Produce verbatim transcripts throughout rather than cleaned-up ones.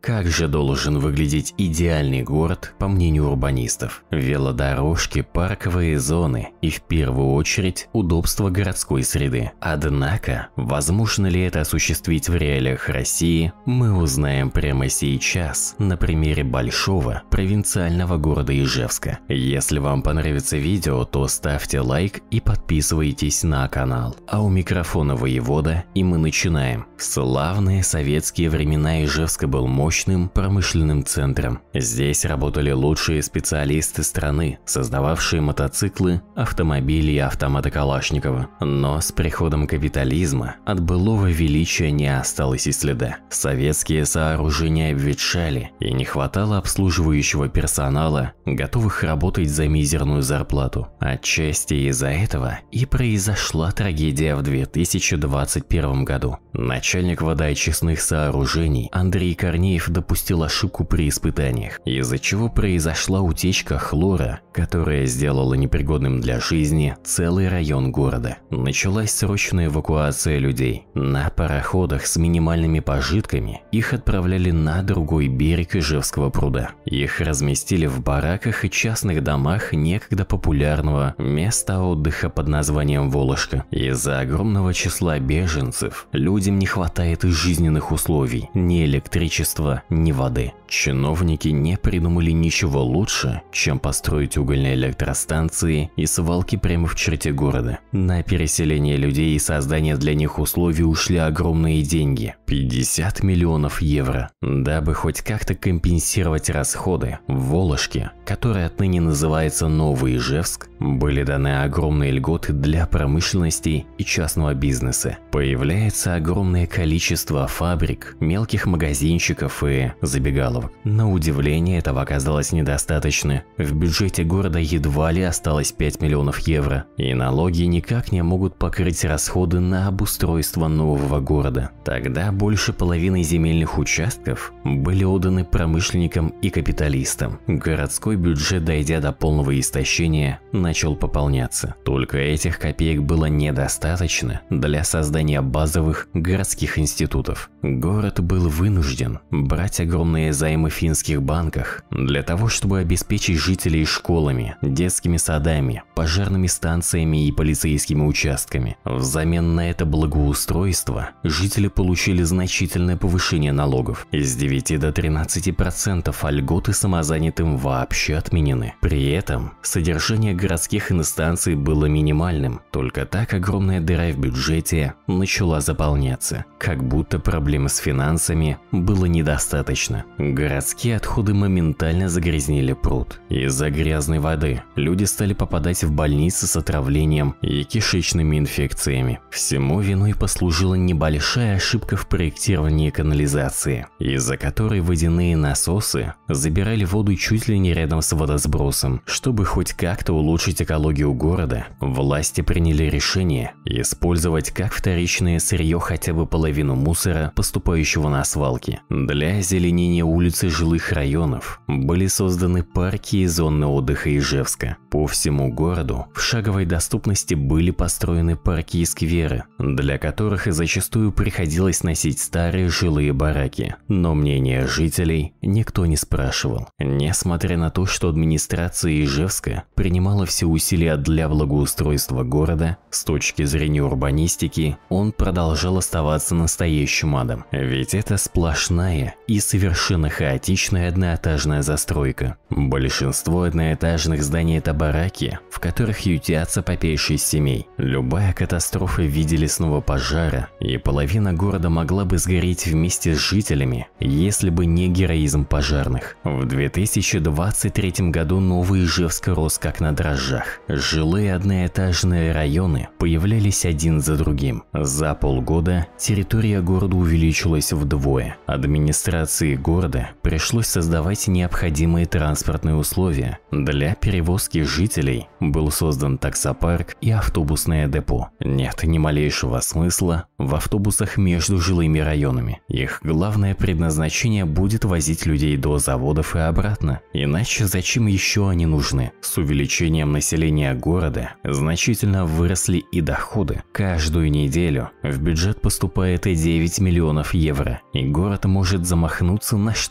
Как же должен выглядеть идеальный город, по мнению урбанистов? Велодорожки, парковые зоны и в первую очередь удобство городской среды. Однако, возможно ли это осуществить в реалиях России, мы узнаем прямо сейчас на примере большого провинциального города Ижевска. Если вам понравится видео, то ставьте лайк и подписывайтесь на канал. А у микрофона воевода, и мы начинаем. В славные советские времена Ижевска был мощным промышленным центром. Здесь работали лучшие специалисты страны, создававшие мотоциклы, автомобили и автоматы Калашникова. Но с приходом капитализма от былого величия не осталось и следа. Советские сооружения обветшали, и не хватало обслуживающего персонала, готовых работать за мизерную зарплату. Отчасти из-за этого и произошла трагедия в две тысячи двадцать первом году. Начальник водоочистных сооружений Андрей Корнеев допустил ошибку при испытаниях, из-за чего произошла утечка хлора, которая сделала непригодным для жизни целый район города. Началась срочная эвакуация людей. На пароходах с минимальными пожитками их отправляли на другой берег Ижевского пруда. Их разместили в бараках и частных домах некогда популярного места отдыха под названием Волошка. Из-за огромного числа беженцев людям не хватает и жизненных условий, ни электричества, ни воды. Чиновники не придумали ничего лучше, чем построить угольные электростанции и свалки прямо в черте города. На переселение людей и создание для них условий ушли огромные деньги – пятьдесят миллионов евро. Дабы хоть как-то компенсировать расходы, в Волошке, который отныне называется Новый Ижевск, были даны огромные льготы для промышленности и частного бизнеса. Появляется огромное количество фабрик, мелких магазинчиков и забегаловок. На удивление, этого оказалось недостаточно. В бюджете города едва ли осталось пять миллионов евро, и налоги никак не могут покрыть расходы на обустройство нового города. Тогда больше половины земельных участков были отданы промышленникам и капиталистам. Городской бюджет, дойдя до полного истощения, начал пополняться. Только этих копеек было недостаточно для создания базовых городских институтов. Город был вынужден брать огромные займы в финских банках для того, чтобы обеспечить жителей школами, детскими садами, пожарными станциями и полицейскими участками. Взамен на это благоустройство жители получили значительное повышение налогов с девяти до тринадцати процентов, а льготы самозанятым вообще отменены. При этом содержание городских инстанций было минимальным, только так огромная дыра в бюджете начала заполняться, как будто проблемы с финансами было недостаточно. Городские отходы моментально загрязнили пруд. Из-за грязной воды люди стали попадать в больницы с отравлением и кишечными инфекциями. Всему виной послужила небольшая ошибка в проектировании канализации, из-за которой водяные насосы забирали воду чуть ли не рядом с водосбросом. Чтобы хоть как-то улучшить экологию города, власти приняли решение использовать как вторичное сырье хотя бы половину мусора, поступающего на свалки. Для озеленения улиц и жилых районов были созданы парки и зоны отдыха Ижевска. По всему городу в шаговой доступности были построены парки и скверы, для которых зачастую приходилось носить старые жилые бараки. Но мнение жителей никто не спрашивал. Несмотря на то, что администрация Ижевска принимала все усилия для благоустройства города, с точки зрения урбанистики он продолжал оставаться настоящим адом. Ведь это сплошная и совершенно хаотичная одноэтажная застройка. Большинство одноэтажных зданий – это бараки, в которых ютятся по пять-шесть семей. Любая катастрофа в виде лесного пожара и половина города могла бы сгореть вместе с жителями, если бы не героизм пожарных. В две тысячи двадцать третьем году Новый Ижевск рос как на дрожжах. Жилые одноэтажные районы появлялись один за другим. За полгода территория города увеличилась вдвое. Администрации города пришлось создавать необходимые транспортные условия. Для перевозки жителей был создан таксопарк и автобусное депо. Нет ни малейшего смысла в автобусах между жилыми районами. Их главное предназначение будет возить людей до заводов и обратно. Иначе зачем еще они нужны? С увеличением населения города значительно выросли и доходы. Каждую неделю в бюджет поступает девять миллионов евро, и город может замахнуться на что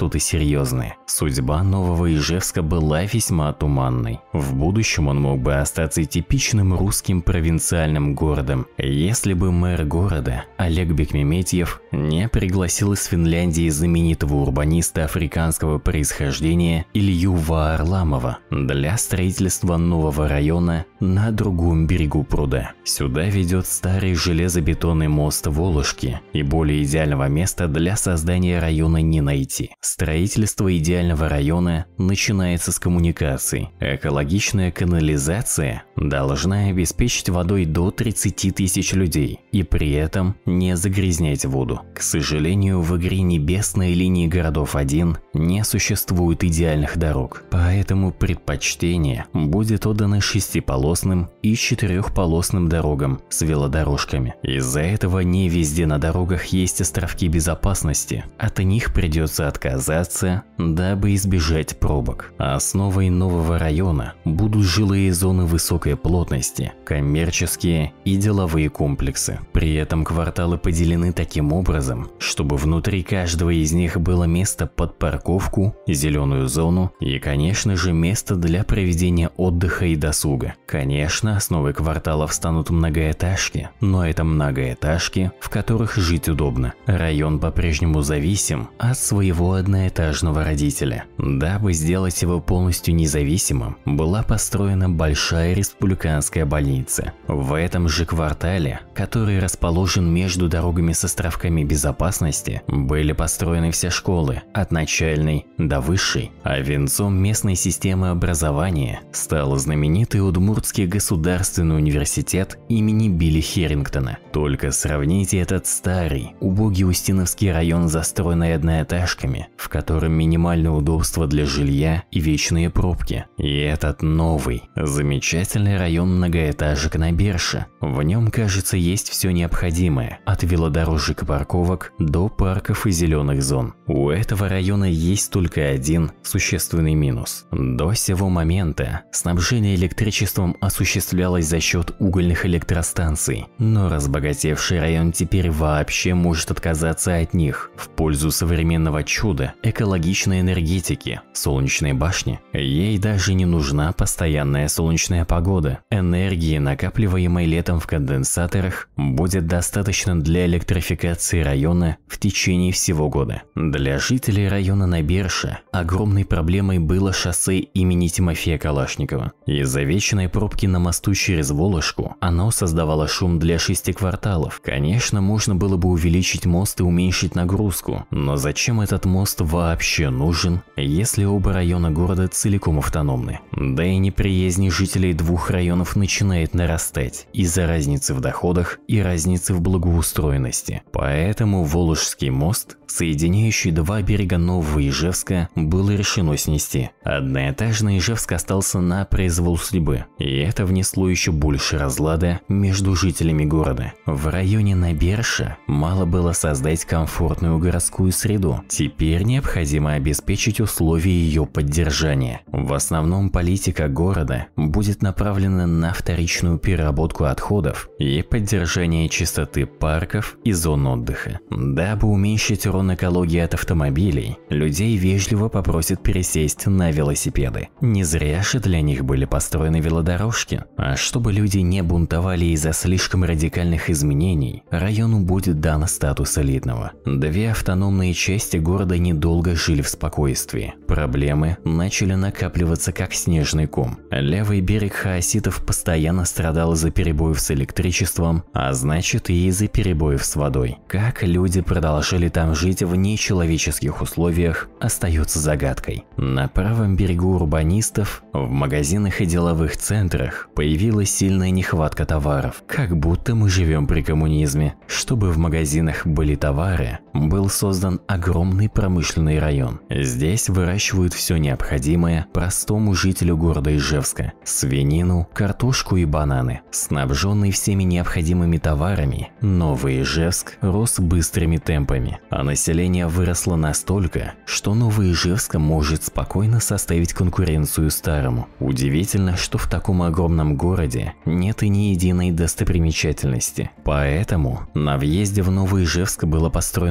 что-то серьезное. Судьба Нового Ижевска была весьма туманной. В будущем он мог бы остаться типичным русским провинциальным городом, если бы мэр города Олег Бекмеметьев не пригласил из Финляндии знаменитого урбаниста африканского происхождения Илью Ваарламова для строительства нового района на другом берегу пруда. Сюда ведет старый железобетонный мост Волошки, и более идеального места для создания района не найти. Строительство идеального района начинается с коммуникаций. Экологичная канализация должна обеспечить водой до тридцати тысяч людей и при этом не загрязнять воду. К сожалению, в игре Небесной линии городов один не существует идеальных дорог, поэтому предпочтение будет отдано шестиполосным и четырехполосным дорогам с велодорожками. Из-за этого не везде на дорогах есть островки безопасности, от них придется отказаться, дабы избежать пробок. Основой нового района будут жилые зоны высокой плотности, коммерческие и деловые комплексы. При этом кварталы поделены таким образом, чтобы внутри каждого из них было место под парковку, зеленую зону и, конечно же, место для проведения отдыха и досуга. Конечно, основой кварталов станут многоэтажки, но это многоэтажки, в которых жить удобно. Район по-прежнему зависим от своего одноэтажного родителя. Дабы сделать его полностью независимым, была построена большая республиканская больница. В этом же квартале, который расположен между дорогами с островками безопасности, были построены все школы, от начальной до высшей, а венцом местной системы образования стал знаменитый Удмуртский государственный университет имени Билли Херингтона. Только сравните этот старый, убогий Устиновский район, застроенный одноэтажками, в котором минимальное удобство для жилья и вечные пробки, и этот новый, замечательный район многоэтажек на Берше. В нем, кажется, есть все необходимое, от велодорожек и парковок до парков и зеленых зон. У этого района есть только один существенный минус. До сего момента снабжение электричеством осуществлялось за счет угольных электростанций, но разбогатевший район теперь вообще может отказаться от них в пользу современного чуда экологичной энергетики, солнечной башни. Ей даже не нужна постоянная солнечная погода. Энергии, накапливаемой летом в конденсаторах, будет достаточно для электрификации района в течение всего года. Для жителей района на Берше огромной проблемой было шоссе имени Тимофея Калашникова. Из-за вечной пробки на мосту через Волошку оно создавало шум для шести кварталов. Конечно, можно было бы увеличить мост и уменьшить нагрузку, но зачем этот мост вообще нужен, если оба района города целиком автономны? Да и неприязнь жителей двух районов начинает нарастать из-за разницы в доходах и разницы в благоустроенности. Поэтому Волжский мост, соединяющий два берега Нового Ижевска, было решено снести. Одноэтажный Ижевск остался на произвол судьбы, и это внесло еще больше разлада между жителями города. В районе на Берше мало было создать комфортную городскую среду, теперь необходимо обеспечить условия ее поддержания. В основном политика города будет направлена на вторичную переработку отходов и поддержание чистоты парков и зон отдыха. Дабы уменьшить урон экологии от автомобилей, людей вежливо попросят пересесть на велосипеды. Не зря же для них были построены велодорожки. А чтобы люди не бунтовали из-за слишком радикальных изменений, району будет дан статус элитного. Две автономные части города недолго жили в спокойствии. Проблемы начали накапливаться как снежный ком. Левый берег хаоситов постоянно страдал из-за перебоев с электричеством, а значит и из-за перебоев с водой. Как люди продолжали там жить в нечеловеческих условиях, остается загадкой. На правом берегу урбанистов, в магазинах и деловых центрах появилась сильная нехватка товаров. Как будто мы живем при коммунизме. Чтобы в магазинах были товары, был создан огромный промышленный район. Здесь выращивают все необходимое простому жителю города Ижевска: свинину, картошку и бананы. Снабженный всеми необходимыми товарами, Новый Ижевск рос быстрыми темпами, а население выросло настолько, что Новый Ижевск может спокойно составить конкуренцию старому. Удивительно, что в таком огромном городе нет и ни единой достопримечательности. Поэтому на въезде в Новый Ижевск было построено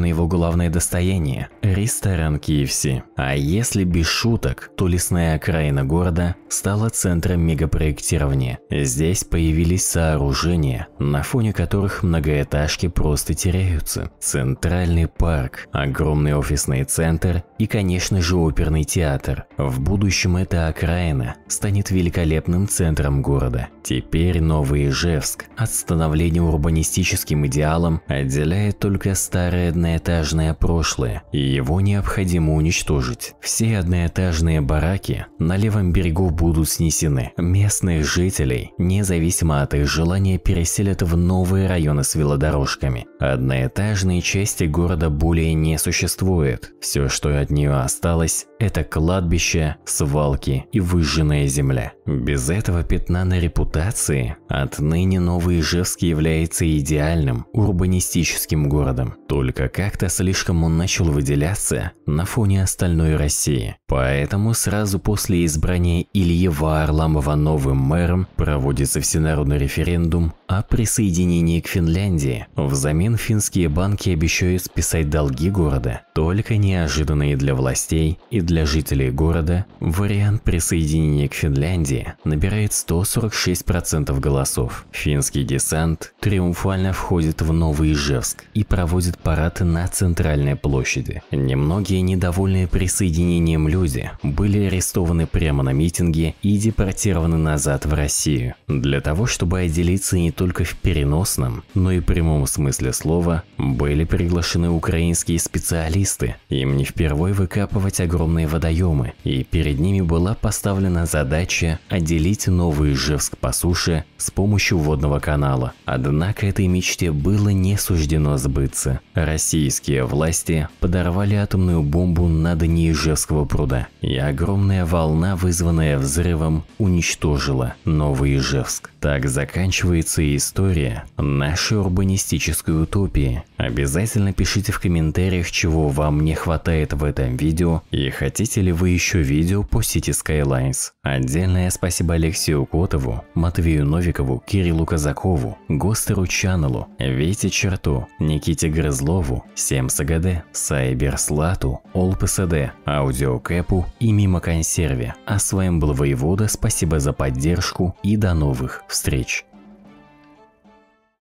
его главное достояние – ресторан кей эф си. А если без шуток, то лесная окраина города стала центром мегапроектирования. Здесь появились сооружения, на фоне которых многоэтажки просто теряются. Центральный парк, огромный офисный центр и, конечно же, оперный театр. В будущем эта окраина станет великолепным центром города. Теперь Новый Ижевск от становления урбанистическим идеалом отделяет только старое одноэтажное прошлое, и его необходимо уничтожить. Все одноэтажные бараки на левом берегу будут снесены. Местных жителей, независимо от их желания, переселят в новые районы с велодорожками. Одноэтажные части города более не существует. Все, что от нее осталось, это кладбище, свалки и выжженная земля. Без этого пятна на репутации отныне Новый Ижевск является идеальным урбанистическим городом. Только как-то слишком он начал выделяться на фоне остальной России. Поэтому сразу после избрания Ильи Варламова новым мэром проводится всенародный референдум о присоединении к Финляндии. Взамен финские банки обещают списать долги города. Только неожиданные для властей и для жителей города вариант присоединения к Финляндии набирает сто сорок шесть процентов голосов. Финский десант триумфально входит в Новый Ижевск и проводит парад на центральной площади. Немногие недовольные присоединением люди были арестованы прямо на митинге и депортированы назад в Россию. Для того, чтобы отделиться не только в переносном, но и прямом смысле слова, были приглашены украинские специалисты. Им не впервой выкапывать огромные водоемы, и перед ними была поставлена задача отделить Новый Ижевск по суше с помощью водного канала. Однако этой мечте было не суждено сбыться. Российские власти подорвали атомную бомбу на дне Ижевского пруда, и огромная волна, вызванная взрывом, уничтожила Новый Ижевск. Так заканчивается история нашей урбанистической утопии. Обязательно пишите в комментариях, чего вам не хватает в этом видео, и хотите ли вы еще видео по City Skylines. Отдельное спасибо Алексею Котову, Матвею Новикову, Кириллу Казакову, Гостеру Чанелу, Вите Черту, Никите Грызлову, Семсагаде, Сайберслату, Олпсд, Аудиокэпу и Мимо Консерве. А с вами был Воевода, спасибо за поддержку и до новых встреч.